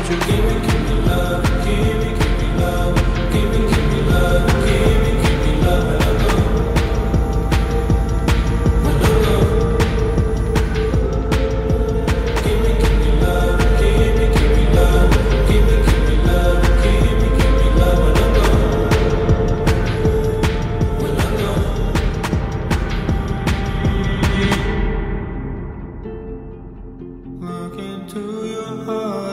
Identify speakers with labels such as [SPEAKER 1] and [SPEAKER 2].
[SPEAKER 1] you give me love, give me love, give me love, give me love when I go, when I go. Give me love, give me love, give me love, give me love when I go, when I go. Look into your heart.